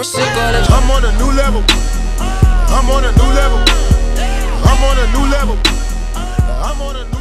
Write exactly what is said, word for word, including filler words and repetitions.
sick of this. I'm on a new level. I'm on a new level. I'm on a new level. I'm on a